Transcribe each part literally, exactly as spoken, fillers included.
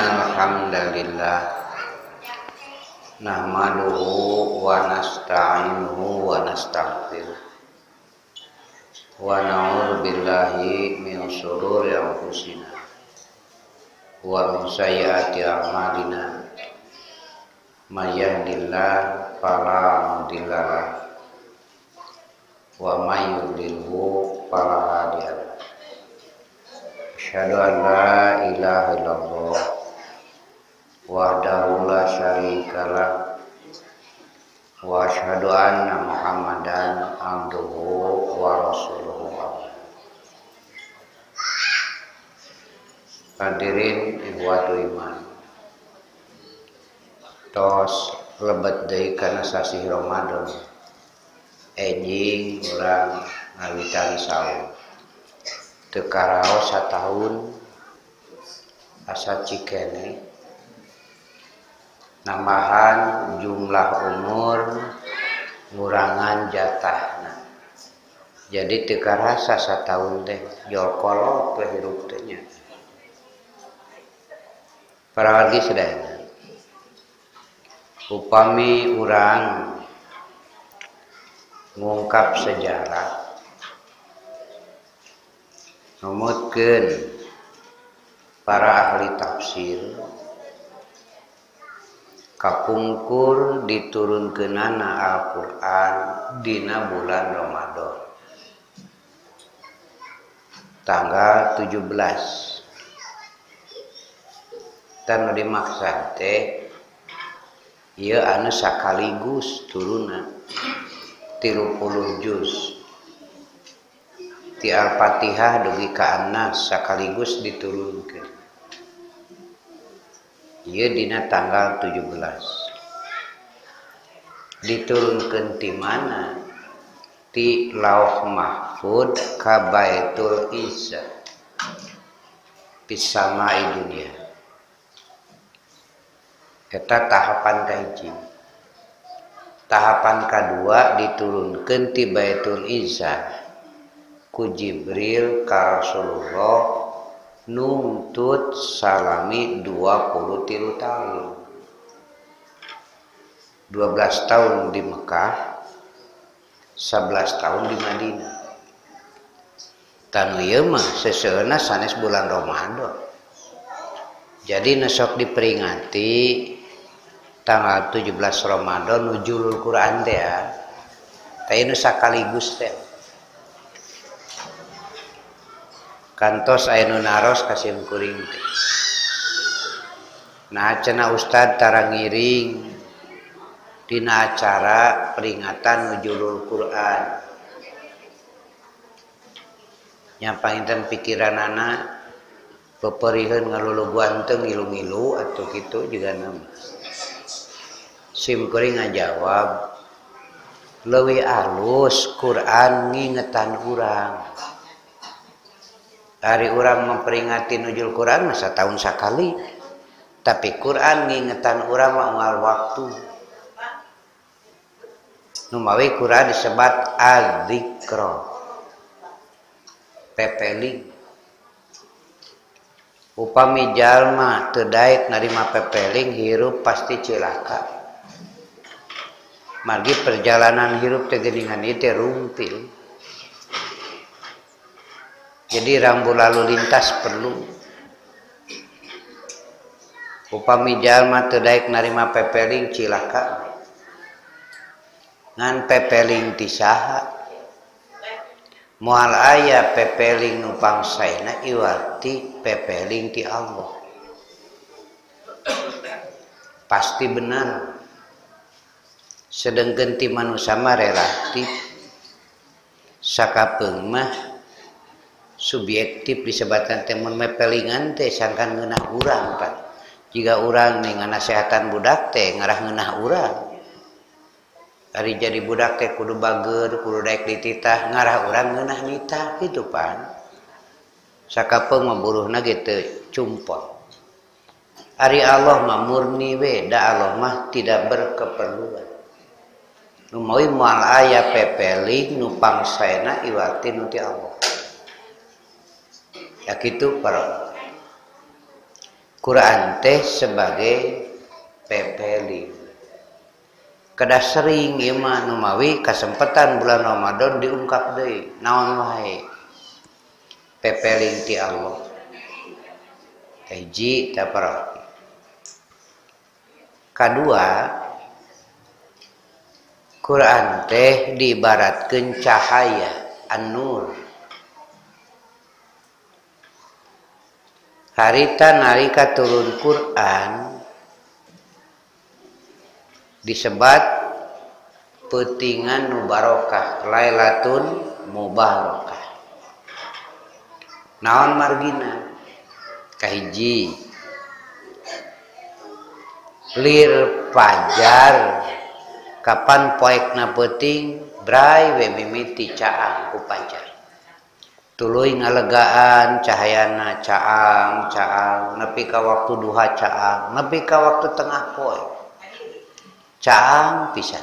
Innal hamdalillah nahmaduhu wa nasta'inuhu wa nastaghfiruh wa na'udzu billahi min shururi anfusina wa min sayyiati a'malina may yahdihillahu fala mudilla lahu wa may yudlilhu fala hadiya lahu. Asyhadu an la ilaha illallah wahdahu la syarikalah wa asyhadu anna Muhammadan abduhu wa rasuluhu. Hadirin ikhwatu iman, tos lebet deui kana sasi Ramadan enjing urang ngawitan saum teu karaos sataun asa cikene nambahan jumlah umur ngurangan jatahna jadi teu karasa sataun teh jol kolot we hirup teh nya. Para wargi sedaya, upami urang ngungkap sejarah numutkeun para ahli tafsir kapungkur diturunkeunana Al-Qur'an dina bulan Ramadan tanggal tujuh belas dan dimaksud teh ieu anu sakaligus turunna tilu puluh juz ti Al-Fatihah dugi ka An-Nas sakaligus diturunkeun. Ieu dina tanggal tujuh belas. Diturunkeun ti mana? Ti Lauh Mahfud ka Baitul Izza. Pisamai dunia. Eta tahapan kahiji. Tahapan kedua diturunkeun ti Baitul Izza ku Jibril ka Rasulullah nuntut salami dua puluh tilu tahun. dua belas tahun di Mekah, sebelas tahun di Madinah. Tanu ieu mah seseueuna sanes bulan Ramadan. Jadi nesok diperingati tanggal tujuh belas Ramadan nujulul Quran teh ya. Teh nu sakaligus teh. Kantos aya nu naros kasim kuring teh. Nah cenah ustad tara ngiring dina acara peringatan nujulul Quran. Nya panginten pikiranana peperiheun ngaluluguan teu ngilu-ngilu atuh kitu juga nama. Sim kuring ngajawab leuwih alus Quran ngingetan urang. Hari urang memperingati nujul Quran masa tahun sakali, tapi Quran ngingetan urang moal waktu. Numawi Quran disebat az-zikra, pepeling. Upami jalma teu daek narima pepeling hirup pasti cilaka. Margi perjalanan hirup teh geuningan ieu teh rumpil. Jadi rambu lalu lintas perlu. Upami jalma teu daek narima pepeling cilaka. Ngan pepeling ti saha? Moal aya pepeling nu pangsaena iwarti pepeling ti Allah. Pasti benar. Sedengkeun ti manusia mah relatif. Sakapeung mah subjektif disebutkan temun mepelingan teh sangkan ngeunah urang Pak. Jika urang nih nganasehatan budak teh ngarah ngeunah urang. Ari jadi budak teh kudu bager, kudu daek dititah, ngarah urang ngeunah nitah kitu Pan. Sakapeung mah buruhna ge teu cumpot. Ari Allah mah murni we, da Allah mah tidak berkeperluan. Nu mawi moal aya pepeling nu pangsaena iwarti nu ti Allah. Ya kitu para Quran teh sebagai pepeling. Kada sering ieu mah nu mawi kasempatan bulan Ramadan diungkap deui naon wae pepeling ti Allah. Hiji taparah. Kadua, Quran teh diibaratkeun cahaya an-nur. Harita nalika turun Quran disebat peutingan nu barokah, Lailatun Mubarakah. Naon margina? Kahiji, lir fajar kapan poekna peuting bray we mimiti caang ku fajar. Tuluy ngalegaan cahayana caang caang nepi ka waktu duha caang nepi ka waktu tengah poe caang pisan.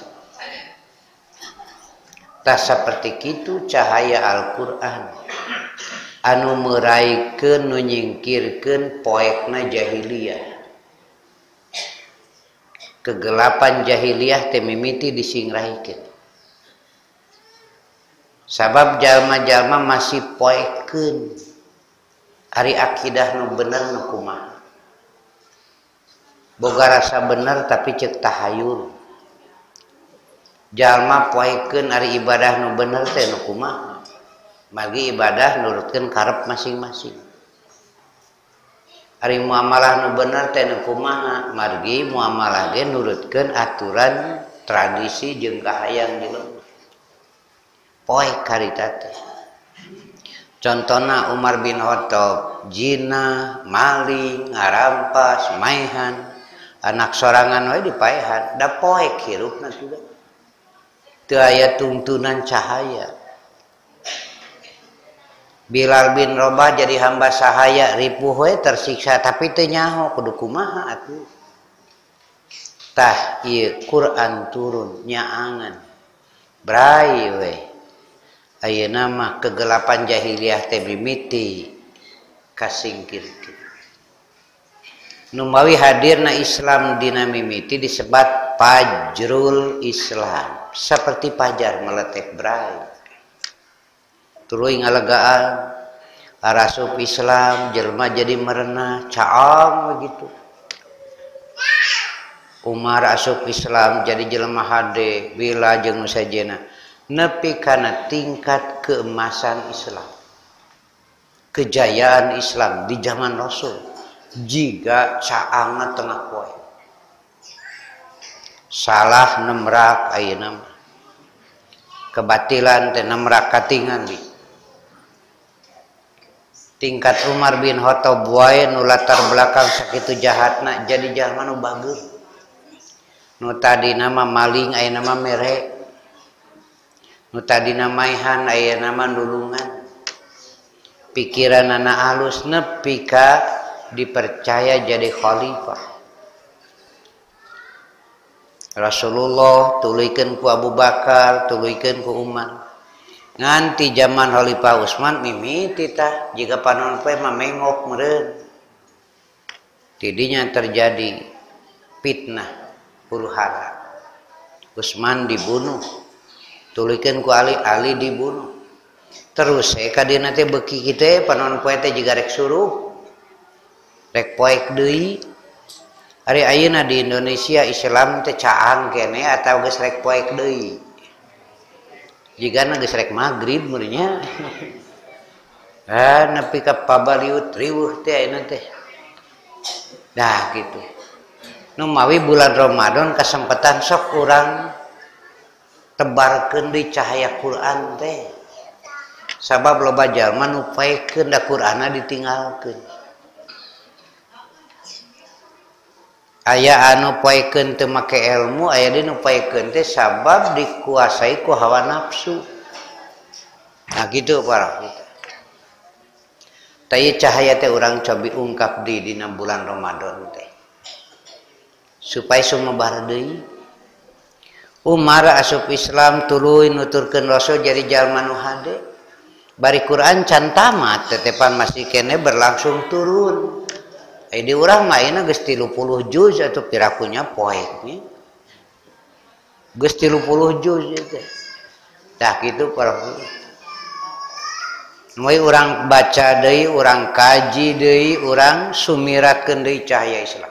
Tah saperti kitu cahaya Al-Qur'an anu meraikeun nu nyingkirkeun poekna jahiliyah. Kegelapan jahiliyah teh mimiti disingrahikeun. Sabab jalma-jalma masih poekeun ari akidah nu bener nu kumaha. Boga rasa bener tapi ceuk tahayul. Jalma poekeun ari ibadah nu bener teh nu kumaha. Margi ibadah nurutkeun karep masing-masing. Ari muamalah nu bener teh nu kumaha, margi muamalah ge nurutkeun aturan tradisi jeung kahayang jelema. Poek karita teh. Contona Umar bin Khattab, jina, maling, ngarampas, maehan, anak sorangan we dipaehan, da poek hirupna juga. Teu aya tuntunan cahaya. Bilal bin Rabah jadi hamba sahaya ripuh we tersiksa tapi teu nyaho kudu kumaha atuh. Tah ieu Quran turun nyaangan. Brai we. Ayeuna mah kegelapan jahiliyah teh mimiti kasingkirkeun. Nu mawi hadirna Islam dina mimiti disebat Fajrul Islam. Seperti pajar meletek brai. Tuluy ngalegaan arasup Islam jelema jadi merenah caang begitu. Umar asup Islam jadi jelema hade bila jeung nu sajena nepi kana tingkat keemasan Islam. Kejayaan Islam di zaman Rasul jiga caangna tengah poe. Salah nemrak ayeuna mah. Kebatilan teh nemrak katingali. Tingkat Umar bin Khattab wae nu latar belakang sakitu jahatna jadi jalma nu bageut. Nu tadina mah maling ayeuna mah mere. Nu tadina maehan ayeuna mah nulungan. Pikiranna halus nepi ka dipercaya jadi khalifah. Rasulullah tuluykeun ku Abu Bakar, tuluykeun ku Umar. Nganti zaman Khalifah Utsman mimiti tah jika panon poe mah mengok meureun. Tidinya terjadi fitnah huru-hara. Utsman dibunuh. Tuluykeun ku Ali, Ali dibunuh. Terus saya kadina teh beuki kitu panon poe teh jiga rek suruh. Rek poek deui. Ari ayeuna di Indonesia Islam teh caang kene atawa geus rek poek deui. Jigana geus rek magrib meureunnya. Ah nepi ka pabaliut riweuh teh ayeuna teh. Dah gitu. Nu mawi bulan Ramadan kasempatan sok urang tebarkeun deui cahaya Quran teh. Sabab loba jalma nu paekeun da Qur'anna ditinggalkeun. Aya anu poekeun teu make ilmu, aya deui nu poekeun teh sabab dikuasai ku hawa nafsu. Nah gitu para kita. Tapi cahaya teh urang cobi ungkap di dina bulan Ramadan teh. Supaya sumebar deui. Umar asup Islam tuluy nuturkeun Rasul jadi jalma nu hade. Bari Quran can tamat tetepan masih kene berlangsung turun. Eh di urang mah ayeuna geus tilu puluh juz atuh pirakunya poeknya. Geus tilu puluh juz teh. Tah kitu para mulai urang baca deui, urang kaji deui, urang sumiratkeun deui cahaya Islam.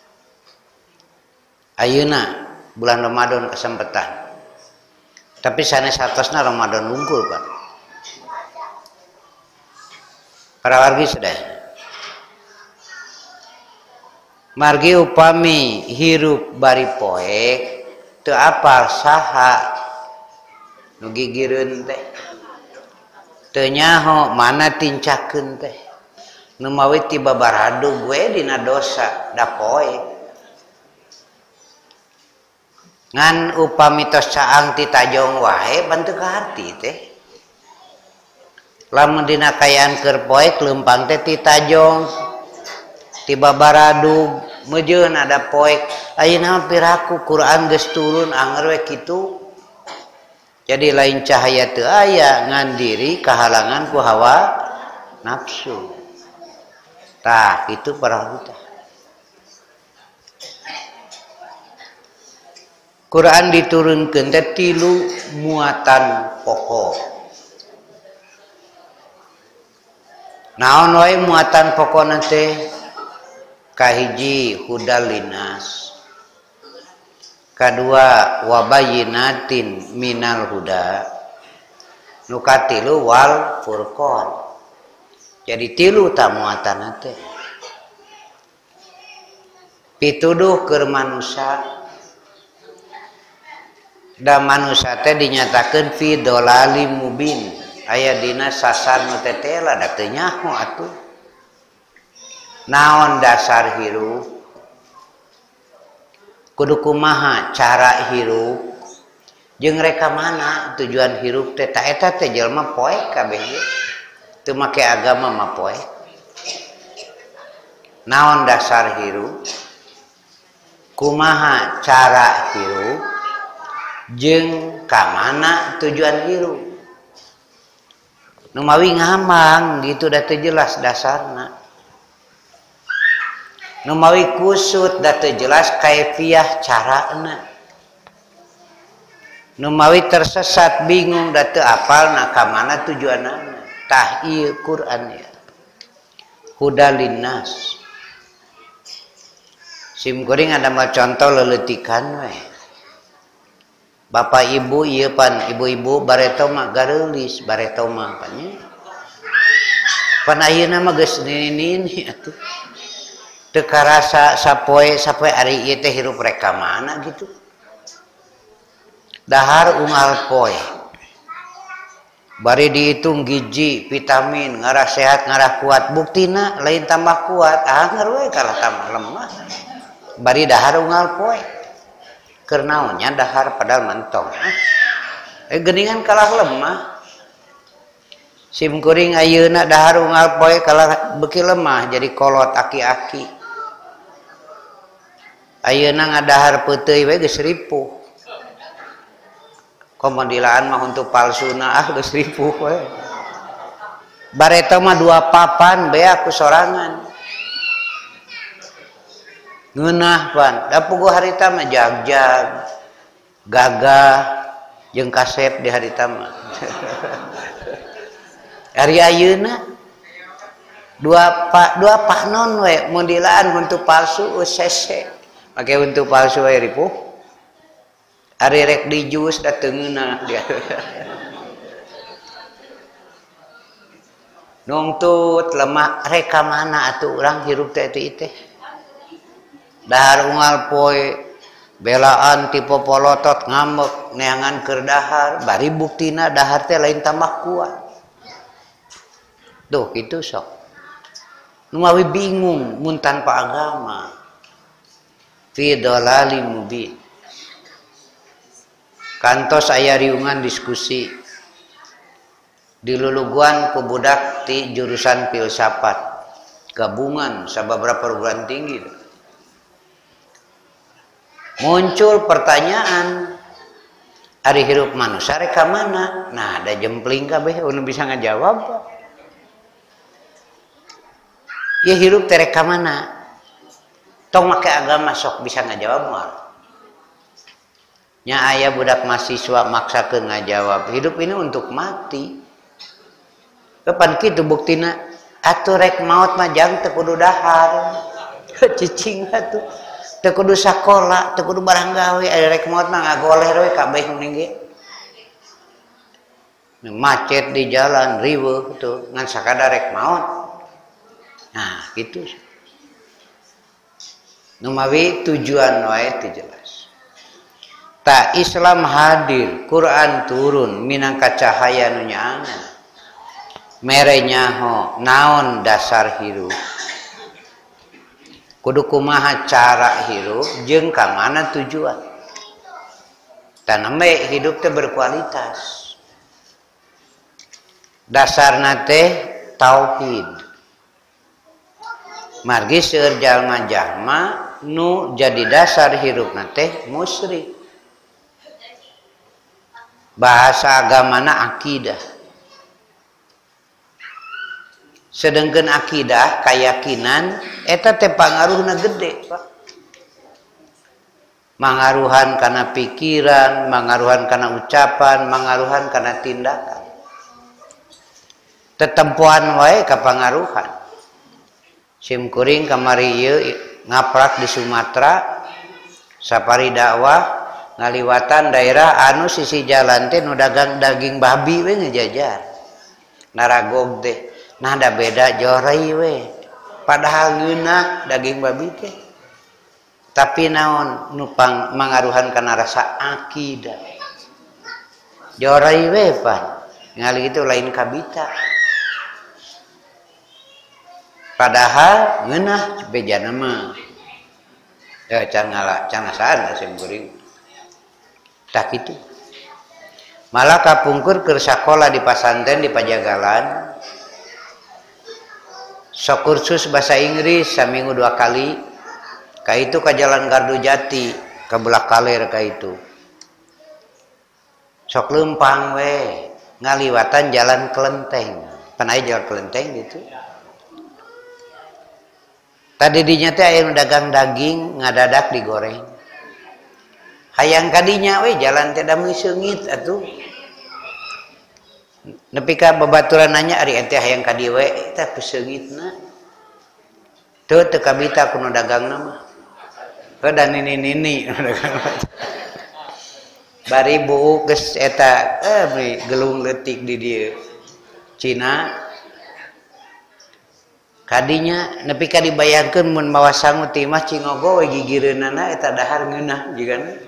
Ayeuna bulan Ramadan kesempatan. Tapi sanes hartosna Ramadan unggul, Pak. Para wargi sedaya. Margi upami hirup bari poek teu apal saha nu gigireun teh. Teu nyaho mana tincakeun teh. Nu mawi ti babaradu gue dina dosa da poek. Ngan upami tos caang ti tajong wae bantu ka hati teh. Lamun dina kayaan keur poek leumpang teh ti tajong ti babaradu meujeun ada poek ayeuna piraku Quran geus turun anger we kitu. Jadi lain cahaya teu aya ngan diri kahalangan ku hawa nafsu. Tah itu para kita. Quran diturunkeun teh tilu muatan pokok. Naon wae muatan pokona teh? Kahiji hudal linas. Kadua wabayinatin minal huda. Nu katilu wal furqan. Jadi tilu ta muatan teh. Pituduh keur manusia. Da manusia teh dinyatakeun fi dolali mubin. Aya dina sasar nu tetela da teu nyaho atuh. Naon dasar hirup? Kudu kumaha cara hirup? Jeung reka mana tujuan hirup teh? Ta eta teh jelema poek kabeh ge. Teu make agama mah poek. Naon dasar hirup? Kumaha cara hirup? Jeung ka mana tujuan hirup? Nu mawi ngambang gitu da teu jelas dasarna. Nu mawi kusut da teu jelas kaifiah carana. Nu mawi tersesat bingung da teu apalna ka mana tujuanna. Tah ieu Quran ya. Hudal linnas. Sim kuring ada mah contoh leleutikan we. Bapak ibu ieu pan ibu-ibu bareto mah gareulis bareto mah pan nya. Pan ayeuna mah geus nini atuh. Teu karasa sapoe sapoe ari ieu teh hirup reka mana gitu. Dahar unggal poe. Bari dihitung gizi, vitamin, ngarah sehat, ngarah kuat. Buktina lain tambah kuat, anger we kalah tambah lemah. Bari dahar unggal poe. Keur naonnya dahar padahal mentong. Eh geuningan kalah lemah. Sim kuring ayeuna dahar unggal poe kalah beuki lemah jadi kolot aki-aki. Ayeuna ngadahar peuteuy we geus ripuh. Komodilaan mah untuk palsuna ah geus ripuh we. Bareta mah dua papan bea ku sorangan. Ngeunah pan, da puguh harita mah jag-jag, gagah jeung kasep di harita mah. Ari ayeuna dua pak dua panon we modilaan untuk palsu sese. Make untuk palsu we ripuh. Ari rek di jus da teu ngeunah dia. Nungtut lemah reka mana atuh urang hirup teh teh teh. Dahar unggal poe belaan ti popolotot ngambek neangan keur dahar bari buktina dahar teh lain tambah kuat. Tuh kitu sok. Nu mawi bingung mun tanpa agama. Fi dolali mubin. Kantos aya riungan diskusi di luluguan ku budak ti jurusan filsafat gabungan sababaraha perguruan tinggi. Muncul pertanyaan ari hirup manusia rek ka mana? Nah, ada jempling kabeh anu bisa ngajawab. Ya hirup teh rek ka mana? tong make agama sok bisa ngajawab moal. Nya aya budak mahasiswa maksakeun ngajawab, hidup ini untuk mati. Kapan kitu buktina? Atuh rek maot mah jang teu kudu dahar. Cicing atuh. Teu kudu sakola, teu kudu barang gawe, aya rek maot mah ngagoleh we kabeh mending ge. Macet di jalan riweuh tuh ngan sakadar rek maot. Nah, gitu. Numawi tujuan wae teu jelas. Ta Islam hadir, Quran turun minangka cahaya nu nyaangan. Mere nyaho naon dasar hirup. Kudu kumaha cara hirup jeung ka mana tujuan. Taname hidup teh berkualitas. Dasarna teh tauhid. Margi seueur jalma-jalma nu jadi dasar hirupna teh musyrik. Bahasa agamana akidah. Sedengkeun akidah keyakinan eta teh pangaruhna gede, Pak. Mangaruhan kana pikiran, mangaruhan kana ucapan, mangaruhan kana tindakan. Tetempuan wae kapangaruhan. Sim kuring kamari ieu ngaprak di Sumatera sapari dakwah ngaliwatan daerah anu sisi jalan teh nu dagang daging babi we ngejajar. Naragog teh nah da beda jorei we. Padahal ngeunah daging babi teh. Tapi naon nu pang mangaruhan kana rasa akidah. Jorei we pan. Ngali kitu lain kabita. Padahal ngeunah bejana mah ya can ngala can ngasaan sim kuring tak kitu. Malah kapungkur keur sakola di pasantren di Pajagalan sok kursus bahasa Inggris saminggu dua kali ka itu ka Jalan Gardu Jati ka Bulak Kaler ka itu sok leumpang we ngaliwatan Jalan Kelenteng pan aya Jalan Kelenteng gitu. Tadi dinya teh aya nu dagang daging ngadadak digoreng. Hayang kadinya we jalan teh da meungeut atuh. Nepi ka babaturan nanya ari ente hayang ka dieu we eta peseungitna. Teu teu kabita kuno dagangna mah. Heuh da nini-nini bari buuk geus eta eh gelung leutik di dieu. Cina kadinya nepi ka dibayangkeun mun mawa sangu ti mah cingogo we gigireunana eta dahar ngeunah jigana.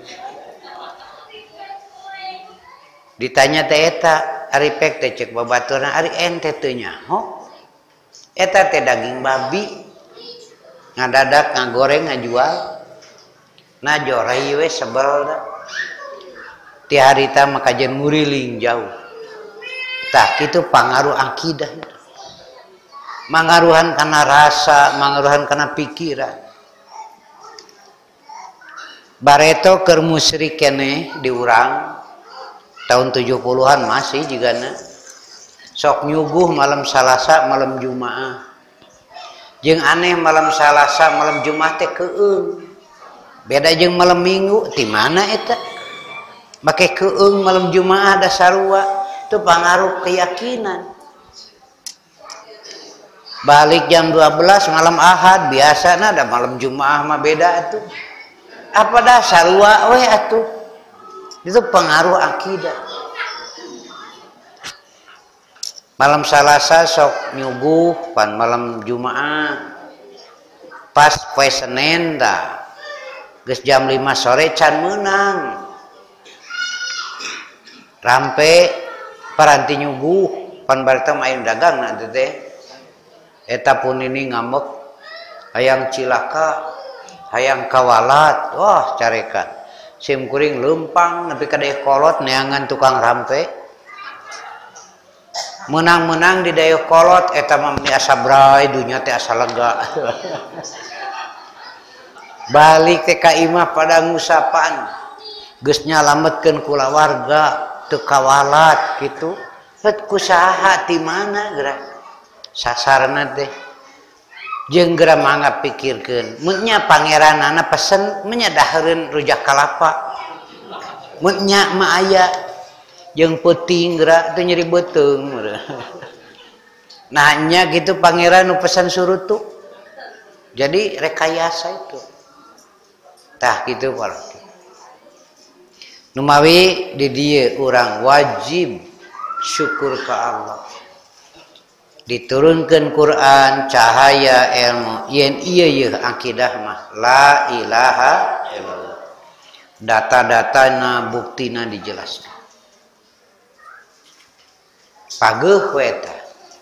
Ditanya teh eta ari pek teh ceuk babaturan ari ente teu nyaho. Eta teh daging babi ngadadak ngagoreng ngajual. Nah jorei we sebel da. Ti harita mah kajen muriling jauh. Tah kitu pangaruh akidah. Mangaruhan kana rasa, mangaruhan kana pikiran. Bareto keur musyrik keneh di urang tahun tujuh puluhan masih jigana sok nyuguh malam Salasa malam Jumaah. Jeung aneh malam Salasa malam Jumaah teh keueung. Beda jeung malam Minggu ti mana eta? Make keueung malam Jumaah da sarua teu pangaruh keyakinan. Balik jam dua belas malam Ahad biasana ada malam Jumaah mah beda atuh. Apa dah sarua we atuh. Itu pengaruh akidah. Malam Salasa sok nyuguh pan malam Jumaah. Pas poe Senin dah. Geus jam lima sore can meunang. Rampe paranti nyuguh pan bareta main dagang na teh. Eta pun ini ngambek hayang cilaka hayang kawalat wah carekan sim kuring leumpang nepi ka daya kolot neangan tukang rampe menang-menang di daya kolot eta mah meni asa bray dunya teh asa lega balik teh ka imah pada ngusapan geus nyalametkeun kulawarga teu kawalat kitu het kusaha ti mana geura sasarna teh jeung geura mangga pikirkeun mun nya pangeranana pesen nya dahareun rujak kalapa mun nya mah aya jeung peuting geura teu nyeri beuteung nah nya gitu pangeran nu pesan surutu jadi rekayasa itu tah gitu para numawi di dieu urang wajib syukur ka Allah diturunkan Quran cahaya ilmu yen ieu yeuh akidah mah la ilaha illallah data-datana buktina dijelaskan pageuh we tah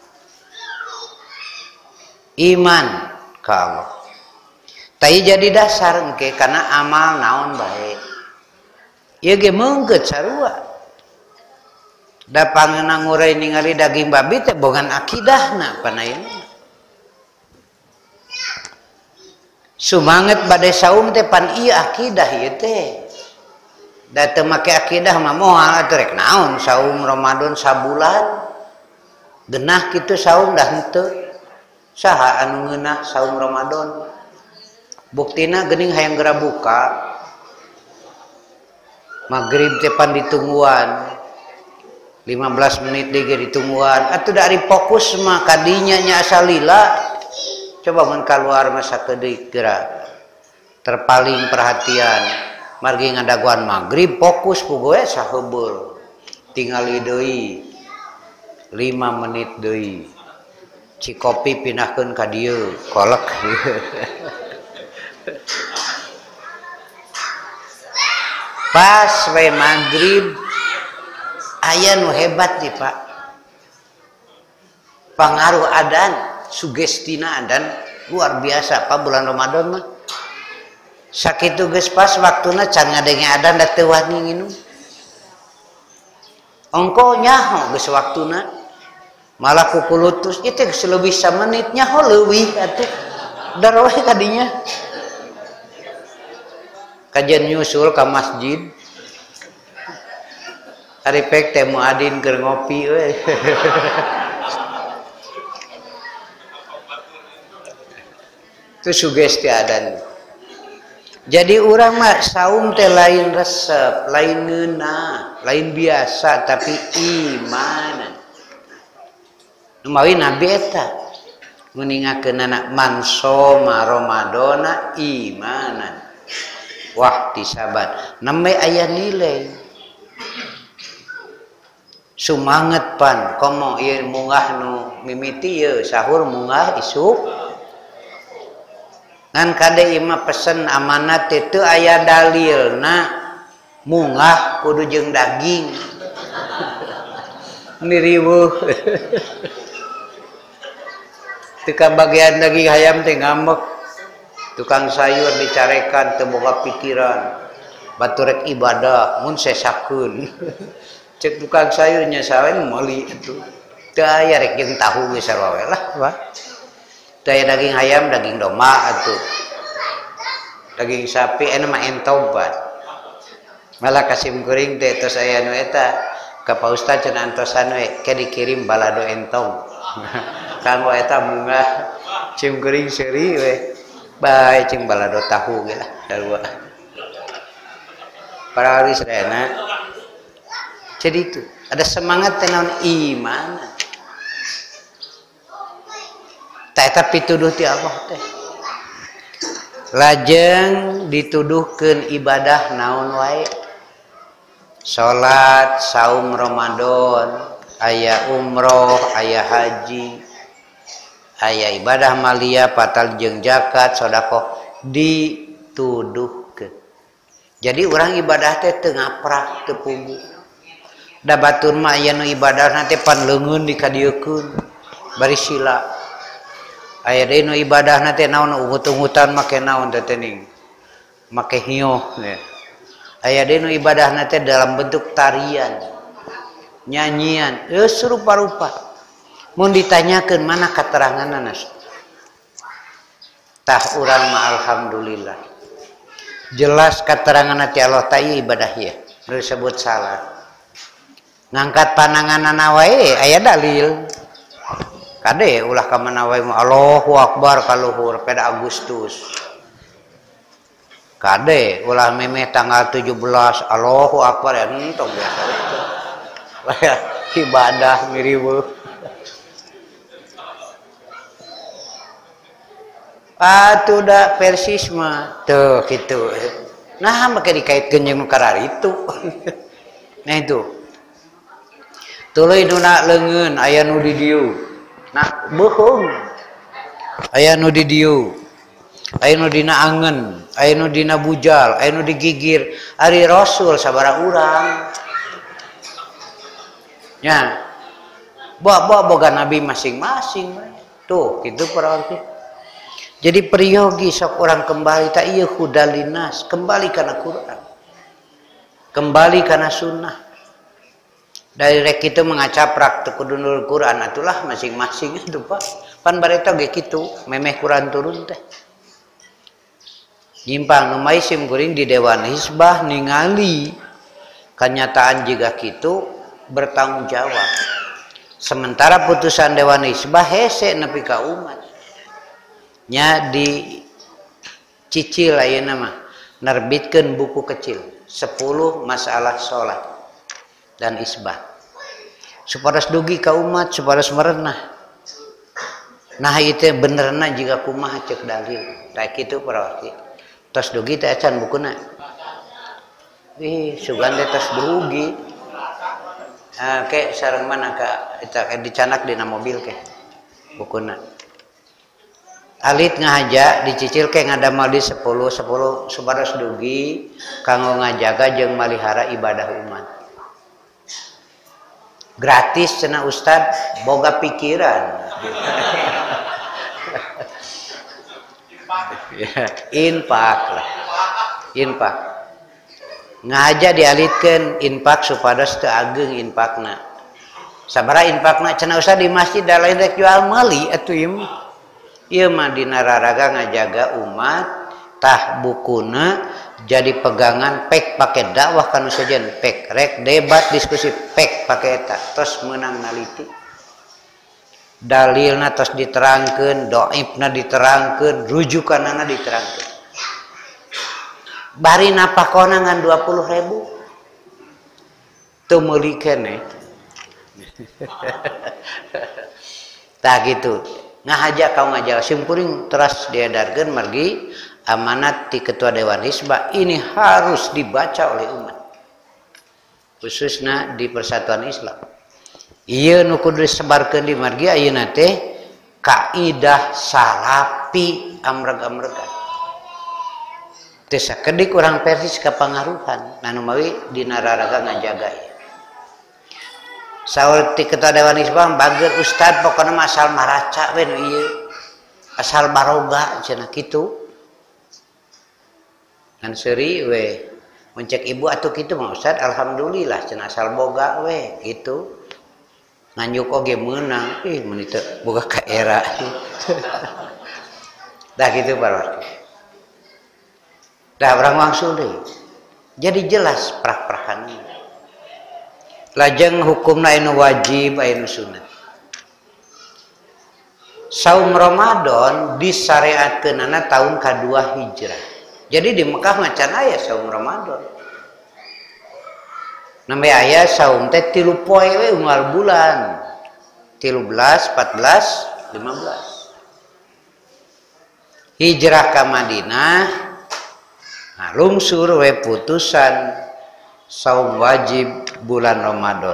iman ka Allah tai jadi dasar engke kana amal naon bae ieu ge meungkeut sarua da pangeuna ngurai ningali daging babi teh bogan akidahna panayeuna sumanget bade saum teh pan ieu akidah ieu teh da teu make akidah mah moal atuh rek naon saum Ramadan sabulan genah kitu saum dah henteu saha anu ngeunah saum Ramadan buktina geuning hayang geura buka magrib teh pan ditungguan lima belas menit deui ditungguan atuh dari fokus mah kadinya nya asa lila coba mun kaluar mah sakedeuk geura terpaling perhatian margi ngadaguan magrib fokus pugoe saheubeuh tingali deui lima menit deui ci kopi pindahkeun ka dieu kolek pas we magrib aya nu hebat nih Pak pengaruh adan sugestina adan luar biasa Pak bulan Ramadan mah sakitu geus pas waktuna can ngadenge adan da teu wani nginum ongko nyaho geus waktuna malah kukulutus ieu teh leuwih samenit nyaho leuwih atuh daroe kadinya kajian nyusul ka masjid hari pek teh muadin keur ngopi we itu sugesti adan jadi urang mah saum teh lain resep lain ngeunah lain biasa tapi iman numawi nabi eta nguningakeun anak man soma ramadana imanan wahtisaban name aya nilai sumanget pan komo ieu munggah nu mimiti ieu sahur munggah isuk ngan kade imah pesen amanat itu aya dalilna munggah kudu jeung daging niriweuh teu kabagian daging hayam teh ngambek tukang sayur dicarekan teu boga pikiran baturek ibadah mun sesakeun cek tukang sayurnya sawen meuli atuh teu aya rek jeung tahu geus sawawe lah Pak teu aya daging ayam daging domba atuh daging sapi anu mah entong Pak malah kasim kuring teh tos aya nu eta ka Pak Ustaz cenah antosan we ke dikirim balado entong kanggo eta munggah cim kuring seuri we bae cing balado tahu ge lah sarua para ahli sedayana. Jadi itu ada semangat tenaun iman. Tak tapi tuduh ti Allah teh. Lajeng dituduhkeun ibadah naon wae. Salat, saum Ramadan, aya umroh, aya haji, aya ibadah malia, patal jeung zakat, sedekah dituduhkeun. Jadi orang ibadah teh teu ngaprak teu pugu. Da batur mah aya nu ibadah nanti pan leungeun dikadiekeun bari sila aya deui nu ibadah nanti naon ungut-ungutan make naon teh teuing make hioh ya. Aya deui nu ibadah nanti dalam bentuk tarian nyanyian geus rupa-rupa mun ditanyakeun mana kateranganna tah urang mah alhamdulillah jelas kateranganna ti Allah ta ibadah ieu disebut salat ngangkat pananganana wae aya dalil Kade ulah ka mana wae Allahu Akbar kaluhur peda Agustus. Kade ulah memeh tanggal tujuh belas Allahu Akbar ya entong biasa. Lah ibadah miriweuh. Atuh da persis mah tuh kitu. Nah make dikaitkeun jeung nu karar itu. Nah itu. Tuluy duna leungeun aya nu di dieu. Nah bohong. Aya nu di dieu. Aya nu dina angen, aya nu dina bujal, aya nu digigir. Ari Rasul sabaraha urang. Nya. Bawa boga nabi masing-masing. Tuh, kitu para wargi. Jadi priyogi sok orang kembali tak iya hudalinas, kembali karena Quran, kembali karena sunnah. Dari rek kita mengacaprak tekudunul Quran atulah masing-masing itu pak. Pan bareta ge kitu, memeh Quran turun teh. Nyimpang numai sim kuring di Dewan Hizbah ningali kenyataan jika kitu bertanggung jawab. Sementara putusan Dewan Hizbah hese nepi ka umat. Nya di cicil ayeuna mah nerbitkeun buku kecil sepuluh masalah salat dan isbah supados dugi ka umat supados merenah. Nah itu benerna jika kumaha cek dalil tak kitu para wargi tos dugi teh acan bukuna ih sugan teh tos dugi ah ke sareng mana ka eta dicanak dina mobil ke bukuna alit ngahaja dicicil ke ngadamal di sepuluh sepuluh supados dugi kanggo ngajaga jeung malihara ibadah umat gratis cenah ustad boga pikiran infak lah infak ngahaja dialitkeun infak supados teu ageng infakna sabaraha infakna cenah ustad di masjid da lain rek jual meuli atuh ieu ieu mah dina raraga ngajaga umat tah bukuna jadi pegangan pek pakai dakwah kanu sajen pek rek debat diskusi pek pakai eta tos meunang naliti dalilna tos diterangkeun dhaifna diterangkeun rujukanna diterangkeun bari napakona ngan dua puluh ribu teu meuli keneh tah gitu ngahaja kau ngajal simpuring teras diedarkeun margi amanat ti ketua Dewan Hizbah ini harus dibaca oleh umat khususnya di Persatuan Islam ieu nu kudu disebarkeun di margi ayeuna teh kaidah salapi amreg-amregan teu sakedik urang persis kapangaruhan nanu mawi dina raraga ngajaga ieu saur ti ketua Dewan Hizbah bager ustad pokokna mah asal maraca we nu ieu asal baroga cenah kitu kan seuri we mun cek ibu atuh kitu mah ustad alhamdulillah cenah asal boga we kitu nganjuk oge meunang ih mun teu boga ka era dah kitu para dah urang wangsul deui jadi jelas prak-prakan lajeng hukumna anu wajib anu sunat saum Ramadan disyariatkeunana tahun kadua hijrah jadi di Mekah macan aya saum Ramadan nambe aya saum teh tilu poe we unggal bulan tilu belas, empat belas, lima belas hijrah ka Madinah nah lungsur we putusan saum wajib bulan Ramadan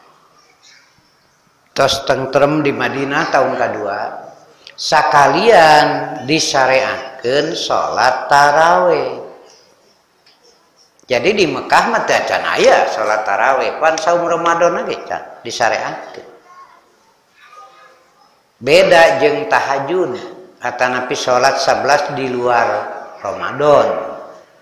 tos tentrem di Madinah tahun kedua sakalian disyariatkeun salat tarawih jadi di Mekah mah teu can aya salat tarawih pan saum Ramadan ge can disyariatkeun beda jeung tahajud atanapi salat sebelas di luar Ramadan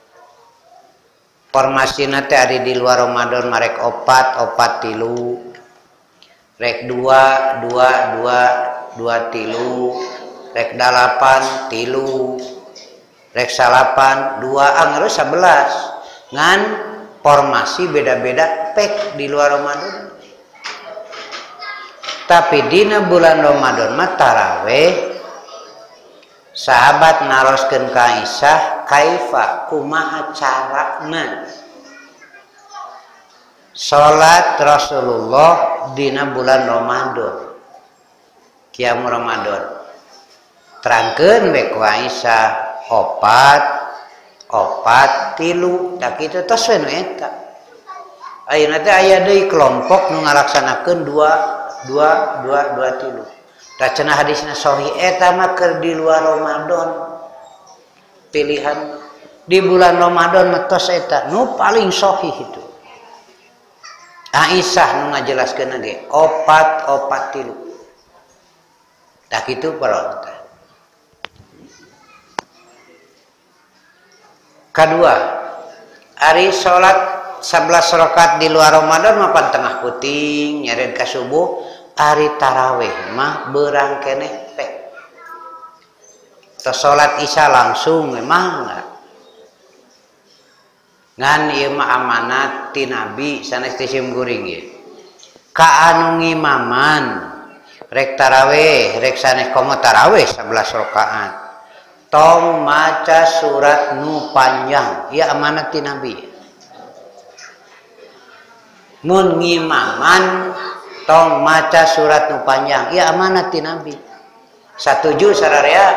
formasina teh ari di luar Ramadan marek opat opat tilu rek dua dua dua dua tilu rek dalapan tilu rek salapan dua anggeus sebelas ngan formasi beda-beda pek di luar Ramadan Tapi dina bulan Ramadan mah taraweh sahabat naroskeun ka Aisyah kaifa kumaha carana salat Rasulullah dina bulan Ramadan kiamu Ramadan terangkeun we ku Aisyah opat opat tilu tak kitu tos we nu eta ayeuna teh aya deui kelompok nu ngalaksanakeun dua dua dua dua tilu da cenah hadisna sahih eta mah keur di luar Ramadan pilihan di bulan Ramadan mah tos eta nu paling sahih itu Aisyah nu ngajelaskeun ge opat opat tilu tak kitu paronta kedua ari salat sebelas rakaat di luar Ramadan mah pan tengah puting nyareun ka subuh ari taraweh mah beurang keneh teh tos salat isya langsung memang enggak ngan ieu mah amanat ti nabi sanes ti simkuring ieu ka anu ngimaman rek taraweh rek sanes komo taraweh sebelas rakaat tong maca surat nu panjang ieu amanat ti nabi mun ngimaman tong maca surat nu panjang ieu amanat ti nabi satuju sararea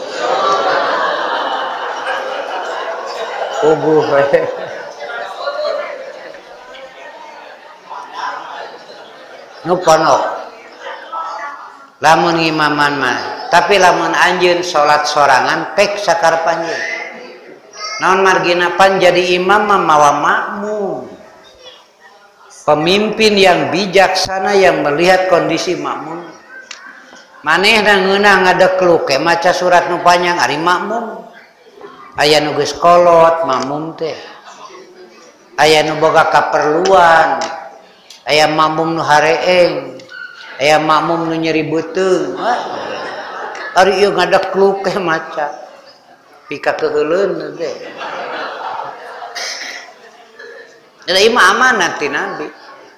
ubuh nu ponok lamun ngimaman mah tapi lamun anjeun salat sorangan pek sakarepan anjeun naon margina pan jadi imam mah mawa makmum pemimpin yang bijaksana yang melihat kondisi makmum manehna ngeunah ngadekluk ke maca surat nu panjang ari makmum aya nu geus kolot makmum teh aya nu boga kaperluan aya makmum nu hareeng aya makmum nu nyeri beuteung ari ieu ngadekluk ke maca pika keheuleun teh jadi imam amanat ti nabi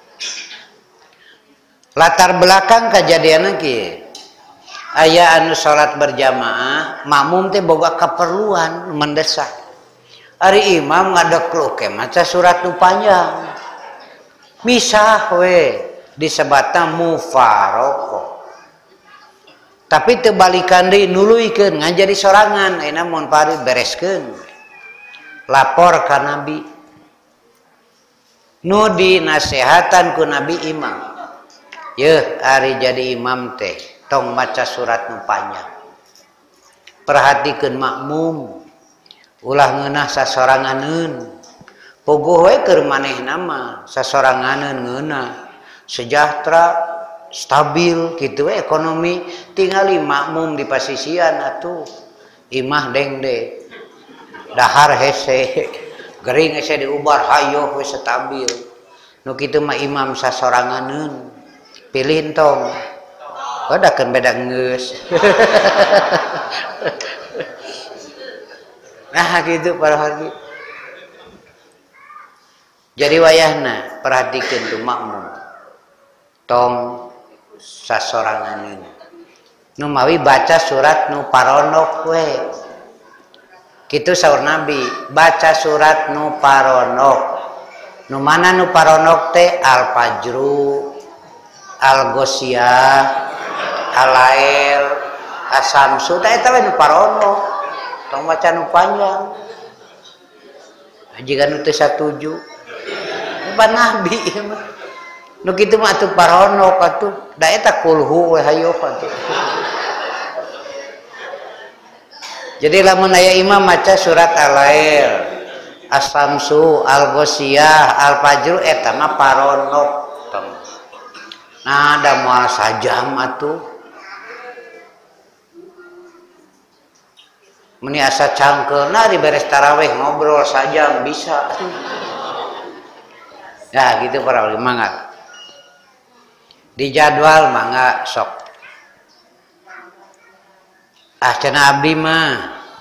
latar belakang kejadian kieu aya anu salat berjamaah makmum teh boga keperluan mendesak ari imam ngadekluk ke maca surat nu panjang misah we disebutna mufaraqah tapi teu balikan deui nuluykeun ngajari sorangan ayeuna mun pari bereskeun lapor ka nabi nu dinasehatan ku nabi imam yeuh ari jadi imam teh tong maca surat nu panjang perhatikeun makmum ulah ngeunah sasoranganeun puguh we keur manehna mah sasoranganeun ngeunah sejahtera stabil kitu we ekonomi tingali makmum di pasisian atuh imah dengde dahar hese gering hese diubar hayo we stabil nu kitu mah imam sasoranganeun pilih tong badakeun beda geus nah gitu para hargi jadi wayahna perhatikeun tu makmum tong sasoranganeun nu mawi baca surat nu paronok we kitu saur nabi baca surat nu paronok nu mana nu paronok teh al fajru al gosiyah alail asamsu teh eta we nu paronok tong baca nu panjang jika nu teu satuju pan nabi mah nu kitu mah atuh paronok atuh da eta kulhu we hayo atuh jadi lamun aya imam maca surat alail asamsu al gosiyah al fajru eta mah paronok nah ada moal sajam atuh meni asa cangkeulna di beres tarawih ngobrol sajam bisa ya gitu para ulama mangga di jadwal mangga sok ah cenah abdi mah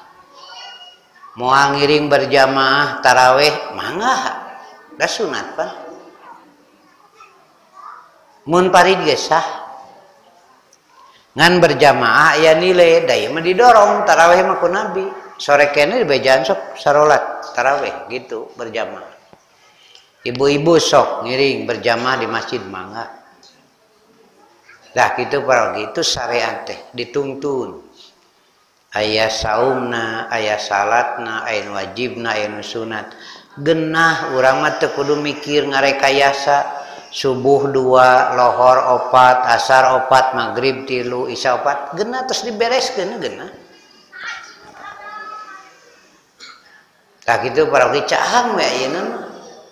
moal ngiring berjamaah tarawih mangga da sunat pan mun parid ge sah ngan berjamaah aya nilai da ieu mah didorong tarawih mah ku Nabi sore kene dibejaan sok sarolat tarawih gitu berjamaah. Ibu-ibu sok ngiring berjamaah di masjid mangga. Dah gitu para gitu syariat teh dituntun. Aya saumna, aya salatna, aya wajibna, aya sunat. Genah urang mah teu kudu mikir ngarekayasa. Subuh dua, lohor opat, asar opat, maghrib tilu, isya opat, genah terus dibereskeun genah. Tah kitu para kicaang we ayeuna mah.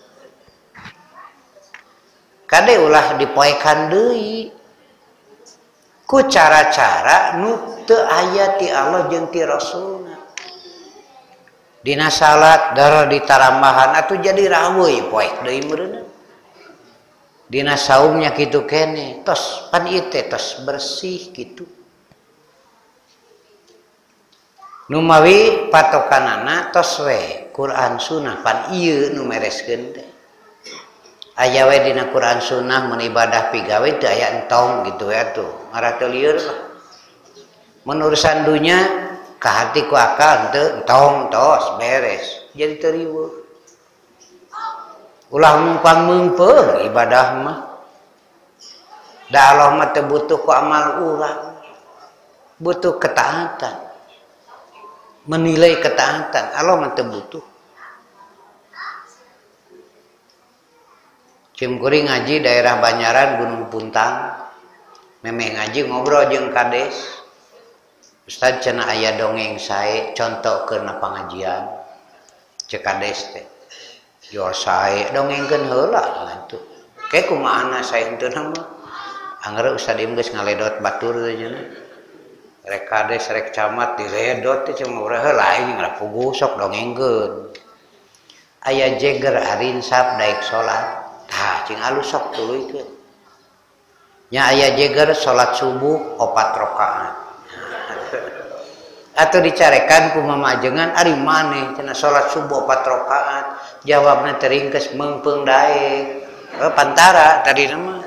Kade ulah dipoekan deui. Ku cara-cara nu teu aya ti Allah jeung ti Rasulna. Dina salat dara ditarambahan atuh jadi raweuy poek deui meureunna. Dina saumnya gitu kene tos pan ieu teh tos bersih gitu. Nu mawi patokanana tos we Quran Sunnah pan ieu nu mereskeun teh. Aya we dina Quran Sunnah mun ibadah pigawe teu aya entong gitu ya tuh. Ngarah teu lieur lah. Mun urusan dunya ka hati ku akal teu entong tos beres. Jadi teu riweuh. Ulah mumpang meumpeng ibadah mah. Da Allah mah teu butuh ku amal urang. Butuh ketaatan. Menilai ketaatan. Allah mah teu butuh. Cim kuring ngaji daerah Banyaran Gunung Puntang. Memeh ngaji ngobrol jeung kades. Ustaz cenah aya dongeng sae contohkeun pangajian. Cek kades teh. Yo sae dongengkeun heula atuh. Ke kumaha sae henteu mah. Angger ustad ieu geus ngaledot batur teh cenah. Rek kades rek camat diredot teh cuma urang lain ngapugu sok dongengkeun. Aya jeger arinsap daek salat. Tah cing alus sok tuluykeun. Nya aya jeger salat subuh opat rakaat. Atau dicarekan ku mamajengan ari maneh cenah salat subuh opat rakaat. Jawabna teringkes meungpeung daek. Eh, pantara tadi nama.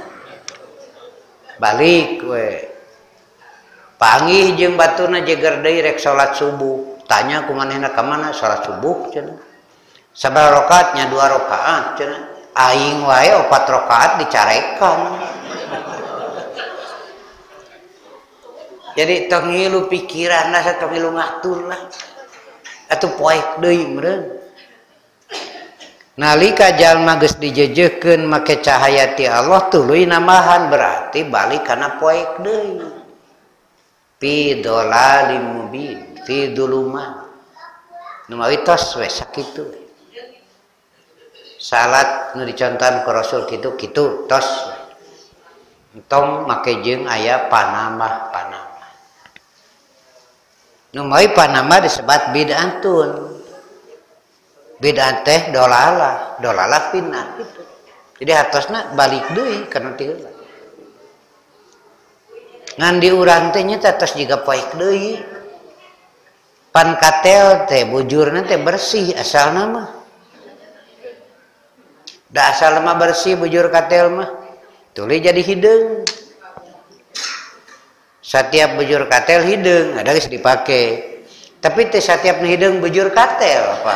Balik we. Panggih jeung baturna jeger deui rek salat subuh. Tanya ku manehna ka mana salat subuh cenah. Sabaraha rakaat nya dua rakaat cenah. Aing wae opat rakaat dicarekan. Jadi tong ngilu pikiranna satong ngilu ngatur lah. Atuh poek deui meureun. Nalika jalma geus dijejeukeun make cahaya ti Allah tuluy namahan berarti balik kana poek deui. Fi dhalalim mubin, fi duluman. Nu mawi tos we sakitu. Salat nu dicontohan ku Rasul kitu kitu tos. Entong make jeung aya panambah-panambah. Nu mawi panambah disebut bid'atun. Bid'ah teh dolalah, dolalah fitnah gitu. Jadi hartosna balik deui kana ti heula. Ngan di urang teh nya tos jiga poek deui. Pan katel teh bujurna teh bersih asalna mah. Da asal mah bersih bujur katel mah. Tuluy jadi hideung. Setiap bujur katel hideung, ada geus dipake. Tapi teh setiap hideung bujur katel apa?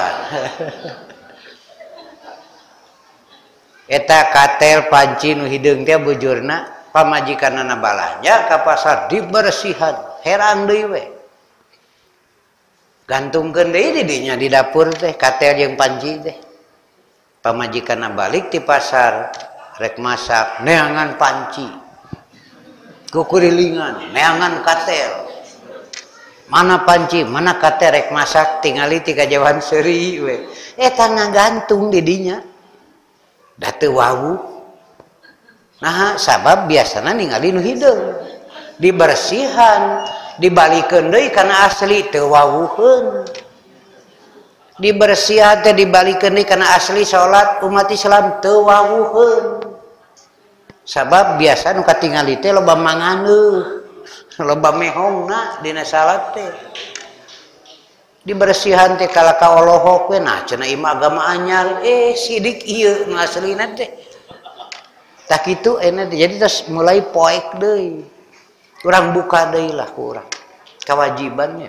Eta katel panci nu hideung teh bujurna pamajikanna balanja ka pasar dibersihan. Heran deui we. Gantungkeun deui di dinya di dapur teh katel jeung panci teh. Pamajikanna balik ti pasar rek masak neangan panci. Kukurilingan neangan katel. Mana panci, mana katel rek masak tingali ti kajauhan seuri we. Eta ngagantung di dinya. Da teu wawu. Nah, sabab biasana ningali nu hideung. Dibersihan, dibalikeun deui kana asli teu wawuheun. Dibersihan teh dibalikeun deui kana asli salat umat Islam teu wawuheun. Sabab biasa nu katingali teh loba manganeuh. Loba mehongna dina salat teh. Dibersihan teh kala ka Allahok we nah cenah imah agama anyar eh sidik ieu nu aslina teh. Tah kitu ena jadi terus mulai poek deui. Urang buka deui lah ku urang. Kewajibannya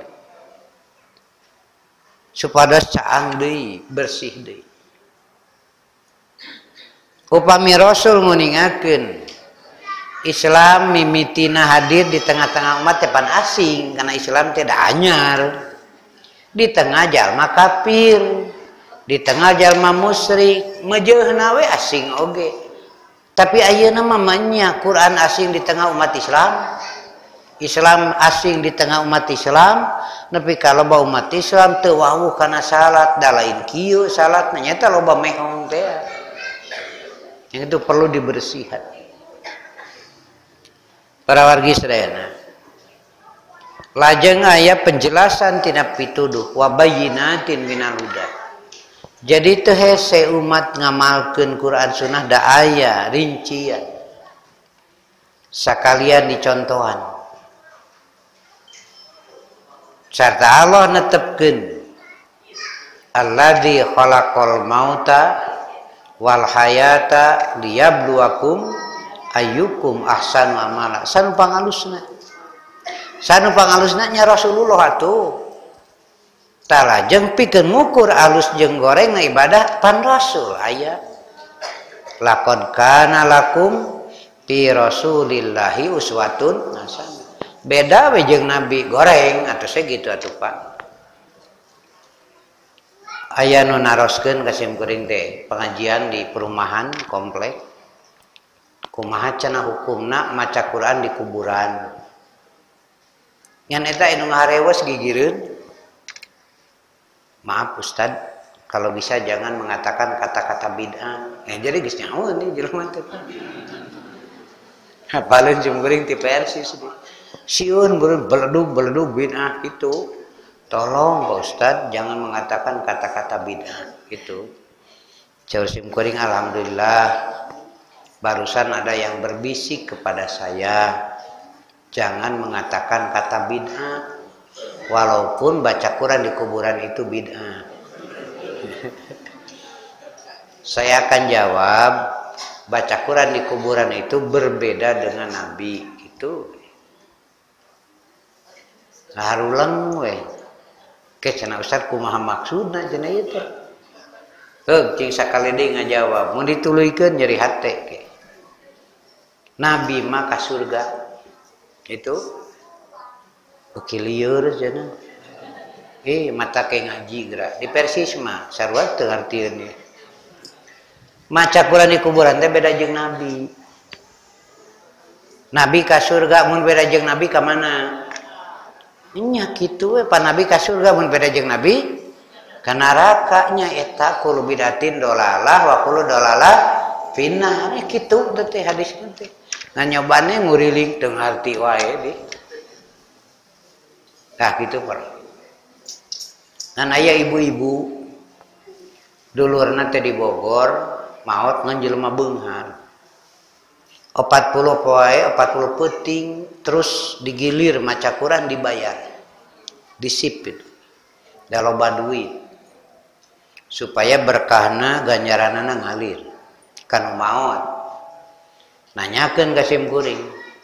supaya caang deui, bersih deui. Upami Rasul nguningakeun Islam mimitina hadir di tengah-tengah umat tepan asing karena Islam tidak anyar. Di tengah jalma kafir, di tengah jalma musyrik, meujeunna we asing oge. Tapi ayeuna mah manya Quran asing di tengah umat Islam. Islam asing di tengah umat Islam, tapi kalau bau umat Islam teu wawuh kana salat, da lain kieu salatna nyata loba mehong teh. Yang itu perlu dibersihkan. Para wargi sadayana. Lajeng aya penjelasan tina pituduh wa bayyinatin minal huda. Jadi teu hese umat ngamalkeun Quran Sunnah da aya rincian. Sakalian dicontohan. Sarta Allah netepkeun alladzi khalaqal mauta wal hayata liyabluwakum ayyukum ahsanu amala. Sanu pangalusna. Sanu pangalusna nya Rasulullah atuh. Tah lajeng pikeun ngukur alus jeung goreng na ibadah pan Rasul aya. Laqad kana lakum fi Rasulillahi uswatun hasanah. Beda we jeung Nabi goreng atuh segitu atuh Pak. Aya nu naroskeun ka sim kuring teh pengajian di perumahan komplek. Kumaha cenah hukumna maca Quran di kuburan. Ngan eta anu ngaharewes gigireun. Maaf Ustad, kalau bisa jangan mengatakan kata-kata bid'ah. Eh jadi geus nyaho nih jelema teh. Hafaleun sim kuring ti persis di. Siun beledug-beledug bid'ah itu. Tolong Pak Ustad jangan mengatakan kata-kata bid'ah itu. Jauh sim kuring alhamdulillah barusan ada yang berbisik kepada saya jangan mengatakan kata bid'ah walaupun baca Quran di kuburan itu bid'ah. Saya akan jawab baca Quran di kuburan itu berbeda dengan Nabi itu. Harulang we. Ke cenah Ustaz kumaha maksudna cenah ieu teh? Heug cing sakali deui ngajawab, mun dituluykeun nyeri hate ke. Nabi mah ka surga. Itu uki lieur cenah. Eh mata ke ngaji geura. Di persis mah sarua teu ngartieun ieu. Maca Quran di kuburan teh beda jeung Nabi. Nabi ka surga mun beda jeung Nabi ka mana? Nya kitu we pan Nabi ka surga mun beda jeung Nabi ka neraka nya eta kullu bidatin dolalah wa kullu dolalah finnar kitu teh hadis teh. Nah nyobane nguriling teu ngarti wae di. Tah kitu per. Ngan aya ibu-ibu dulurna teh di Bogor maot ngan jelema beunghar. empat puluh poe, empat puluh peuting terus digilir maca Quran dibayar. Disipin. Da loba duit. Supaya berkahna ganjaranana ngalir. Kanu maot. Nanyakeun ka sim kuring.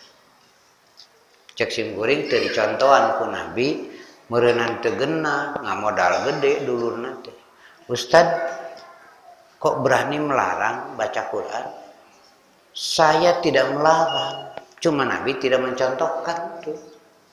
Cek sim kuring teu dicontohan ku Nabi, meureunan teu geunah, ngamodal gede dulurna teh. Ustad, kok berani melarang baca Quran? Saya tidak melarang, cuma Nabi tidak mencontohkan tuh.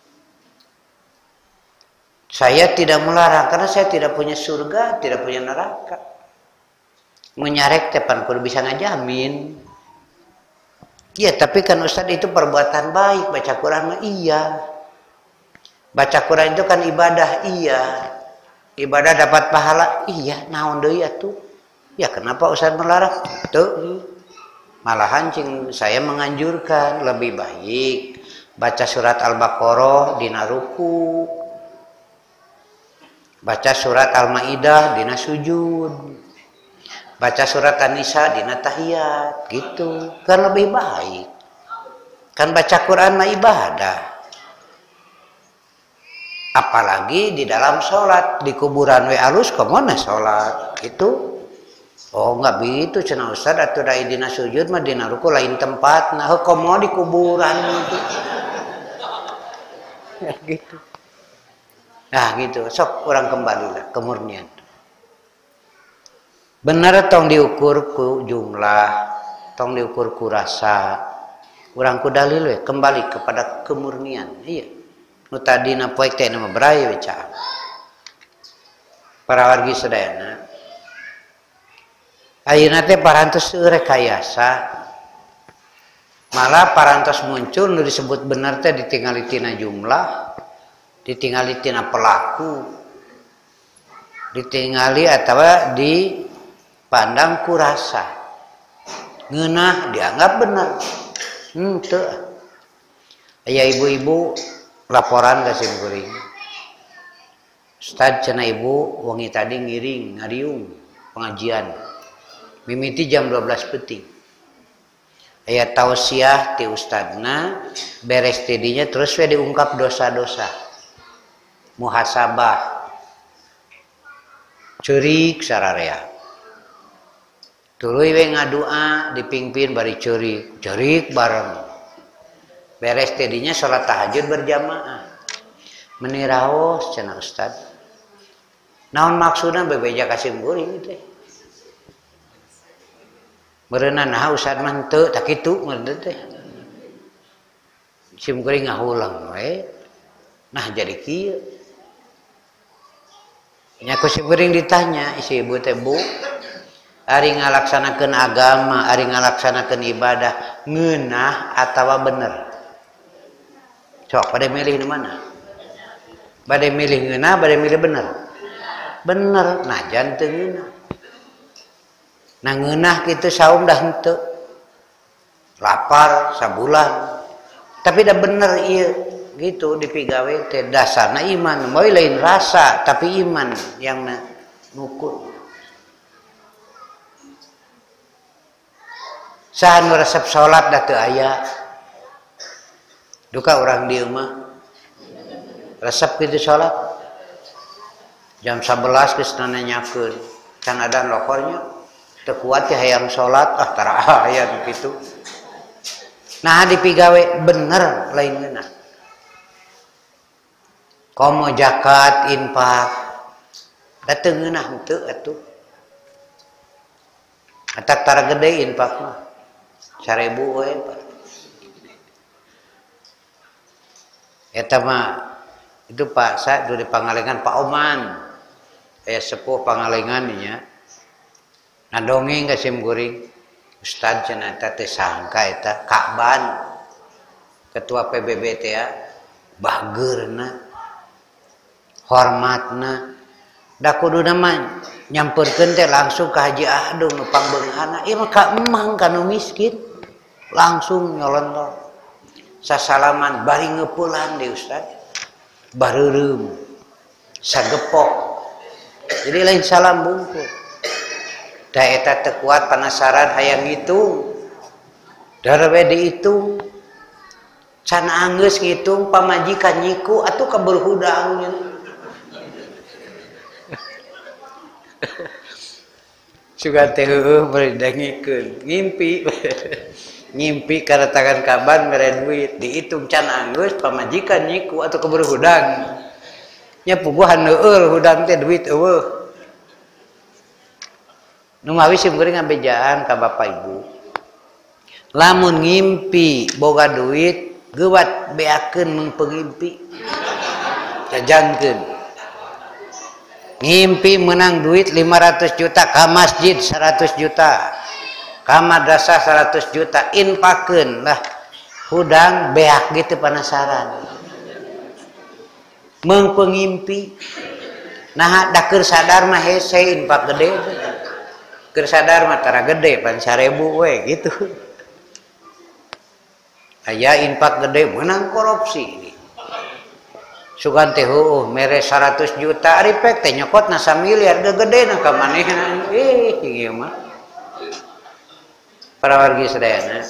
Saya tidak melarang karena saya tidak punya surga, tidak punya neraka. Menyarek tepan kudu bisa ngajamin. Iya, tapi kan Ustaz itu perbuatan baik, baca Quran mah iya. Baca Quran itu kan ibadah, iya. Ibadah dapat pahala, iya. Naon deui atuh? Ya kenapa Ustaz melarang? Tuh. Malahan cing saya menganjurkan lebih baik baca surat Al-Baqarah dina ruku, baca surat Al-Maidah dina sujud, baca surat An-Nisa dina tahiyat, gitu kan lebih baik. Kan baca Quran mah ibadah. Apalagi di dalam sholat di kuburan we alus kemana sholat itu. Oh nggak begitu cenah Ustaz atuh da dina sujud mah dina ruku lain tempat nah komo di kuburan gitu. gitu. Nah gitu, sok orang kembalilah kemurnian. Bener tong diukur ku jumlah, tong diukur ku rasa. Urang ku dalil we kembali kepada kemurnian. Iya. Nu tadi na poek teh nama beraya we caa. Para wargi sadayana. Ayeuna teh parantos rekayasa. Malah parantos muncul nu disebut bener teh ditingali tina jumlah, ditingali tina pelaku, ditingali atawa dipandang ku rasa. Ngeunah dianggap benar. Hmm, teu. Aya ibu-ibu laporan ka simkuring. Ustad cenah ibu wengi tadi ngiring ngariung pengajian. Mimiti jam dua belas peuting. Aya tausiah ti ustadna beres tidinya terus we diungkap dosa-dosa. Muhasabah. Ceurik sararea. Tuluy we ngadua dipingpin bari ceurik, ceurik bareng. Beres tidinya salat tahajud berjamaah. Meuni raos cenah ustad. Naon maksudna bebeja ka simkuring teh? Berenang nah ustad mah teu tak kitu meureun teh. Simkuring ngahulang we. Nah jadi kieu. Nya ku simkuring ditanya si ibu teh, Bu, ari ngalaksanakeun agama, ari ngalaksanakeun ibadah ngeunah atawa bener? Sok pada milih di mana? Bade milih ngeunah, bade milih bener? Bener, nah jangan teu ngeunah. Nah ngeunah kitu saum dah henteu. Lapar sabulan. Tapi dah bener ieu gitu dipigawe teh dasarna iman. Moy lain rasa tapi iman yang ngukur. Sahan resep salat dah teu aya. Duka urang dieu mah. Resep kitu salat. Jam sebelas geus nanyakeun. Can ada lokornya. Teu kuat ya hayang salat ah tara aya kitu. Nah dipigawe bener lain ngeunah. Komo zakat infak da teu ngeunah henteu atuh. Atak tara gede infak mah. seribu we. Eta mah itu Pak Sa di Pangalengan Pak Oman. Aya sepuh Pangalengan nya. Nah dongeng ka simkuring. Ustad cenah eta teh sangka eta Kakban. Ketua P B B teh ya. Bageurna. Hormatna. Da kuduna mah nyampeurkeun teh langsung ka Haji Ahdung nu pangbeunghana. Ieu mah ka emang kanu miskin. Langsung nyolontor. Sasalaman bari ngeupulan di Ustad. Bareureum. Sagepok. Jadi lain salam bungkul. Da eta teu kuat penasaran hayang ngitung. Darwe dihitung. Can anggeus ngitung pamajikan nyiku atuh kaberhudangnya. Suga teh heueuh bari dengikeun. Ngimpi. Ngimpi karetakan kaban mere duit dihitung can anggeus pamajikan nyiku atuh kaberhudang. Nya puguhan heueuh hudang teh duit eueuh. Nu mawi simkuring ngabejaan ka Bapak Ibu. Lamun ngimpi boga duit, geuwat beakeun mung pengimpi. Jajankeun. Ngimpi menang duit lima ratus juta ka masjid seratus juta. Ka madrasah seratus juta infakeun lah. Hudang beak gitu penasaran. Mung pengimpi. Nah da keur sadar mah hese infak gede. Keur sadar mah tara gede pan seribu we gitu. Aya infak gede menang korupsi. Sugan teh heueuh mere seratus juta ari pek teh nyokotna samiliar gegedena ka manehna. Eh ieu mah. Para wargi sadayana.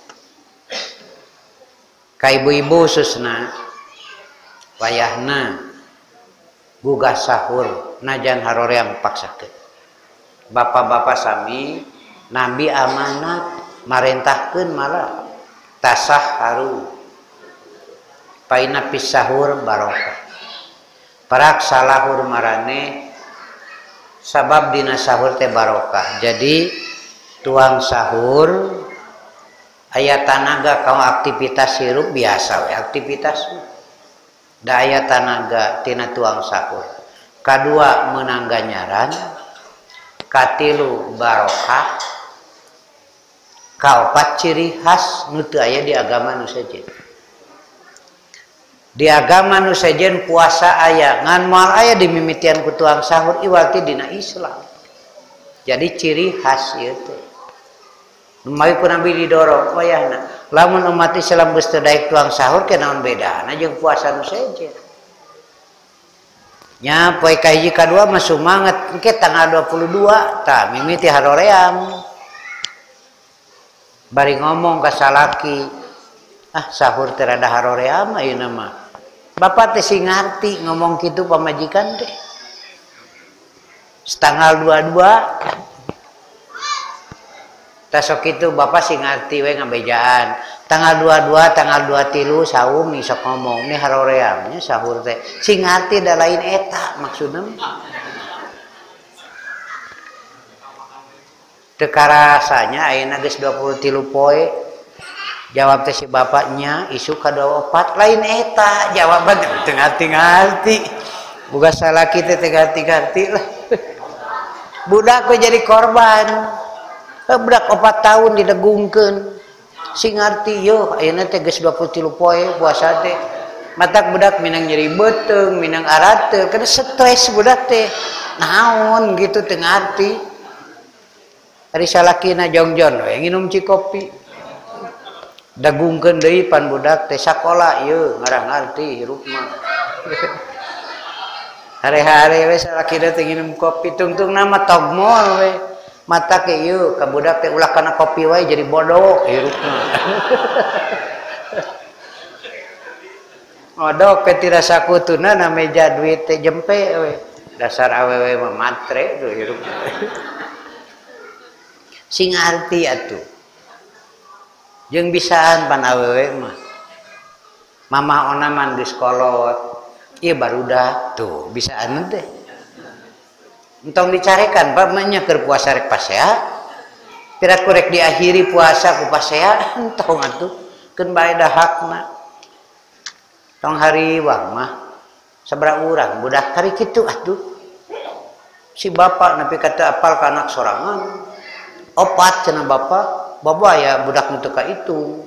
Ka ibu-ibu khususna wayahna gugah sahur najan haroreang paksakeun. Bapak-bapak sami nabi amanat marentahkeun malah tasah haru paina pis sahur barokah. Parak salahur marane sabab dina sahur teh barokah. Jadi tuang sahur aya tanaga kau aktivitas hirup biasa we aktivitas da aya tanaga tina tuang sahur. Kadua meunang ganjaran, katilu barokah, kaopat ciri khas nu teu aya di agama nu sejen. Di agama nu sejen puasa aya, ngan moal aya di mimitian ku tuang sahur iwal ti dina Islam. Jadi ciri khas ieu teh. Numai pun Nabi didorong wayahna. Lamun umat Islam geus teu daek tuang sahur ke naon bedana jeung puasa nu sejen. Nya poe kahiji kadua mah sumanget engke tanggal dua puluh dua tah mimiti haroream. Bari ngomong ka salaki, ah sahur teh rada haroream ayeuna mah. Bapak teh sing ngarti ngomong kitu pamajikan teh. Setanggal dua puluh dua tah sok kitu bapak sing ngarti we ngabejaan. Tanggal dua puluh dua, tanggal dua puluh tiga saum nih sok ngomong nih haroream nya sahur teh. Sing ngarti da lain eta maksudna. Teu karasanya ayeuna geus dua puluh tiga poe. Jawab teh si bapaknya isu ka dua puluh empat lain eta jawaban teu ngarti-ngarti. Boga salaki teh teu ngarti-ngarti lah. Budak we jadi korban. Budak opat tahun didegungkeun. Sing ngarti yo ayeuna teh geus dua puluh tiga poe puasa teh. Matak budak minang nyeri beuteung, minang arateul, kana stres budak teh. Naon gitu teu ngarti. Ari salakina jongjon we nginum ci kopi. Dagungkeun deui pan budak teh sakola ieu ngarang ngarti hirup mah. Hare-hare we salakina teh nginum kopi tungtung nama togmol we. Mata ke ieu ka budak teh ulah kana kopi wae jadi bodoh hirup mah. Odok ke tirasa kutuna na meja duit teh jempe we. Dasar awewe mah matre tuh hirup. Sing arti atuh. Jeung bisaan pan awewe mah. Mamah onaman geus kolot. Ieu barudak tuh bisaan teh. Entong dicarekan pamanya keur puasa rek pasea. Pira kurek diakhiri puasa ku pasea entong atuh keun bae dahakna. Tong hariwang mah sabaraha urang budak kari kitu atuh. Si bapak nepi ka teu apal ka anak sorangan. Opat cenah bapak. Baba ya budak nu ka itu.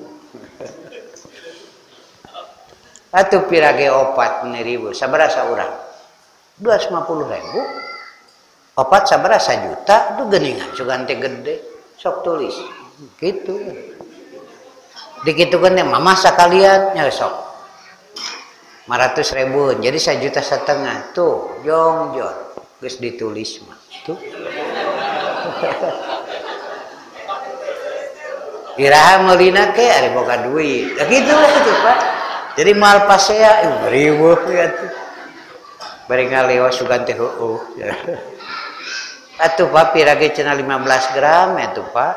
Atuh pirage opat ribu sabaraha saurang? dua ratus lima puluh ribu. Opat sabaraha sajuta itu geuningan sugan teh gede. Sok tulis. Gitu. Dikitukeun teh mamah sakalian nya sok. lima ratus ribu jadi sajuta setengah tuh jongjon geus ditulis mah tuh. Iraha meulina ke ari boga duit. Da kitu we tuh, Pak. Jadi mal pasea ieu riweuh ya tuh. Bari ngaleos sugan teh heueuh. Atuh Pak pirage cenah lima belas gram ya tuh, Pak.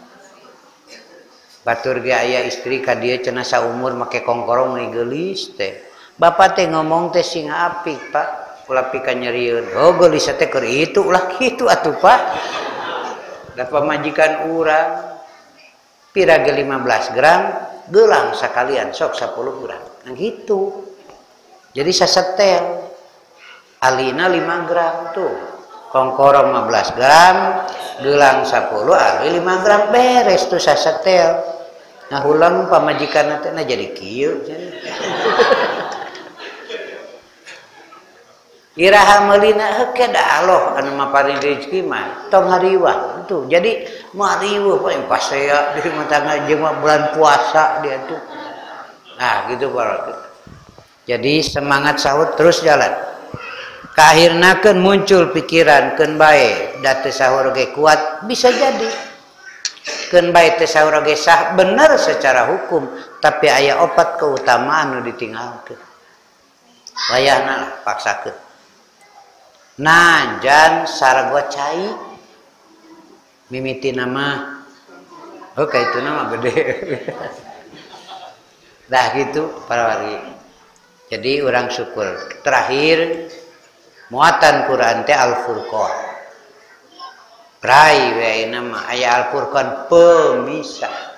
Batur ge aya istri ka dieu cenah saumur make kongkorong meuli geulis teh. Bapak teh ngomong teh sing apik, Pak. Ulah pika nyerieun. Oh, geulis teh keur itu ulah kitu atuh, Pak. Da pamajikan urang pirage lima belas gram gelang sakalian sok sepuluh gram nah gitu jadi sasetel alina lima gram tuh kongkorong lima belas gram gelang sepuluh ali lima gram beres tuh sasetel nah ulang pamajikan teh nah jadi kieu iraha meulina heuke da Allah anu maparin rezeki mah tong hariwang tuh jadi mariweuh poe pasea di rumah tangga jeung bulan puasa dia tuh nah gitu baru jadi semangat sahur terus jalan kaahirna keun muncul pikiran keun bae da teu sahur ge kuat bisa jadi keun bae teu sahur ge sah bener secara hukum tapi aya opat keutamaan nu ditinggalkeun wayahna lah paksakeun najan sargo cai mimiti nama oke itu nama gede dah gitu para wari Jadi orang syukur. Terakhir muatan Quran teh Al-Furqan. Prai we nama aya Al-Furqan pemisah.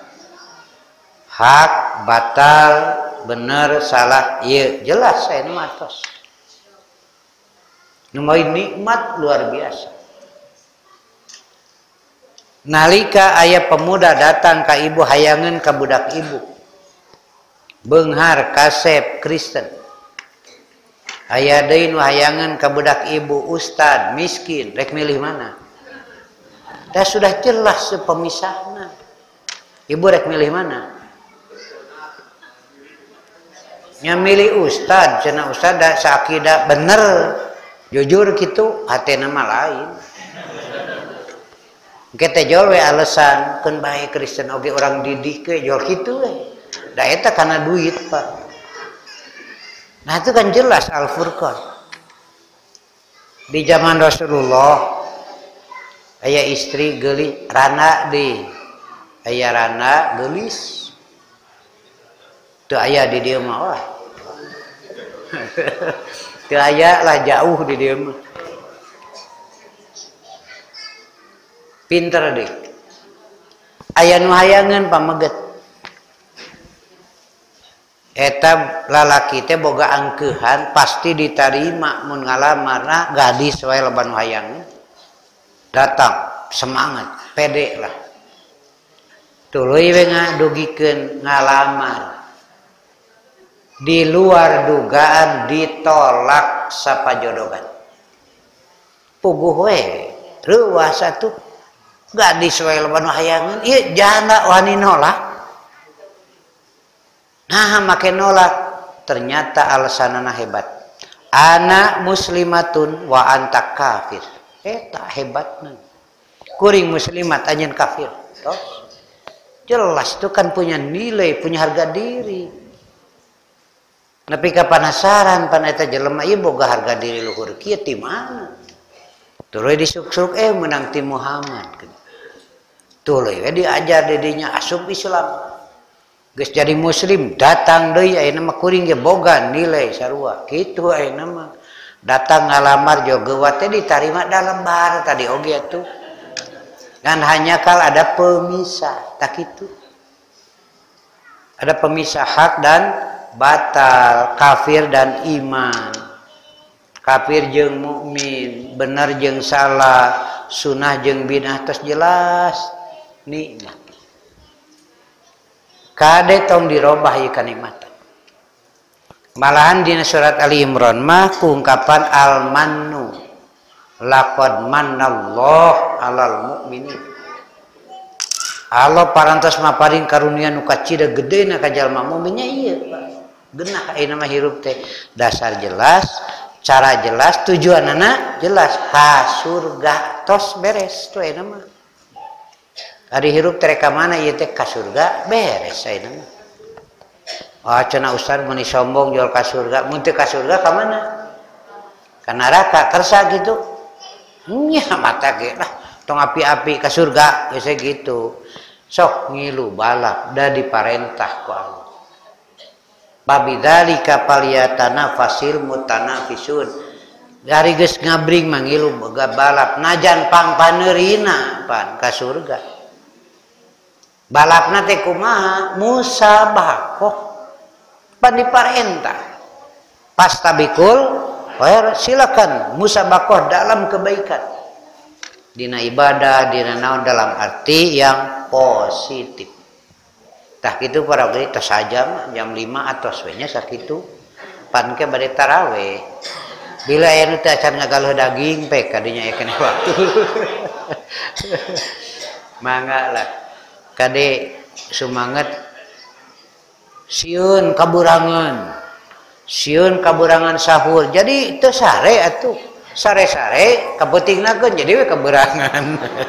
Hak, batal, bener, salah, iya jelas saya nu atos. Nu nikmat luar biasa. Nalika aya pemuda datang ka ibu hayangan ka budak ibu. Beunghar kasep Kristen. Aya deui nu hayangan ka budak ibu ustad miskin, rek milih mana? Dah sudah jelas pemisahna. Ibu rek milih mana? Nya milih ustad, cenah ustad da sakidah bener. Jujur gitu, hatena mah lain. Kita jual we alasan keun bae Kristen oge orang didik ke jual kitu we. Da eta kana duit, Pak. Nah itu kan jelas Al-Furqan. Di zaman Rasulullah aya istri geulis rana deui. Aya rana geulis. Teu aya di dieu mah wah. Teu aya lah jauh di dieu mah. Pinter deh. Aya nu hayangan pameget. Eta lalaki teh boga angkeuhan pasti diterima mun ngalamarna gadis wae loba nu hayangan. Datang semangat, pede lah. Tuluy we ngadugikeun ngalamar. Di luar dugaan ditolak sapajodogan. Puguh we, reuah satu gadis wae loba nu hayangan, ieu janda wani nolak. Nah, make nolak, ternyata alasanana hebat. Ana muslimatun wa anta kafir. Eta hebatna. Kuring muslimat anjeun kafir. Tos. Jelas itu kan punya nilai, punya harga diri. Nepi ka panasaran pan eta jelema ieu boga harga diri luhur kieu ti mana? Tuluy disuk-suk eh menang ti Muhammad. Tuluy we diajar didinya asup Islam. Geus jadi muslim datang deui ayeuna mah kuring ge boga nilai sarua. Kitu ayeuna mah. Datang ngalamar jogewa teh ditarima da lembar tadi oge atuh. Kan hanya kal ada pemisah tak kitu. Ada pemisah hak dan batal, kafir dan iman. Kafir jeung mukmin, bener jeung salah, sunnah jeung bidah tos jelas nikmat. Kade tong dirobah ieu kanikmatan. Malahan dina surat Ali Imran mah ungkapan al-mannu laqad mannallahu 'alal mu'minin. Allah parantos maparing karunia nu kacida gedena ka jalma mukminnya ieu, Pak. Genah ayeuna mah hirup teh dasar jelas, cara jelas, tujuanana jelas ka surga tos beres tuh ayeuna mah. Ari hirup teh ka mana ieu teh ka surga beres ayeuna mah. Ah cenah ustaz mun sombong jual ka surga, mun teu ka surga ka mana? Ka neraka kersa gitu. Nya mata ge lah tong api-api ka surga geus gitu. Sok ngilu balap da diparentah ku Allah. Babidzalika falyatanafasil mutanafisun. Dari geus ngabring mangilu boga balap najan pangpaneurina pan ka surga. Balapna teh kumaha? Musabaqah. Pan diparentah. Pastabikul khairat, silakan musabaqah dalam kebaikan. Dina ibadah, dina naon dalam arti yang positif. Tah kitu para geuning tos sajam jam lima atos we nya sakitu. Pan ke bade tarawih. Bila aya nu teh acan ngagaluh daging pe kadinya aya keneh waktu. Mangga lah. Kade sumanget sieun kaburangan. Sieun kaburangan sahur. Jadi teu sare atuh. Sare-sare kapentingnakeun jadi we kaburangan.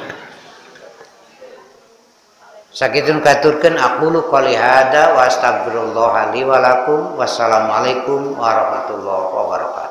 Sakitun katurkeun aqulu qouli hada wa astaghfirullah li wa lakum. Wassalamualaikum warahmatullahi wabarakatuh.